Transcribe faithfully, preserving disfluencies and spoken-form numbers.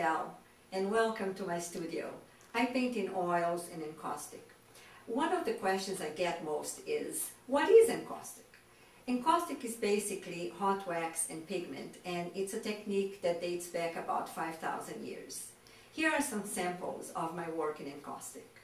Michelle, and welcome to my studio. I paint in oils and encaustic. One of the questions I get most is, what is encaustic? Encaustic is basically hot wax and pigment, and it's a technique that dates back about five thousand years. Here are some samples of my work in encaustic.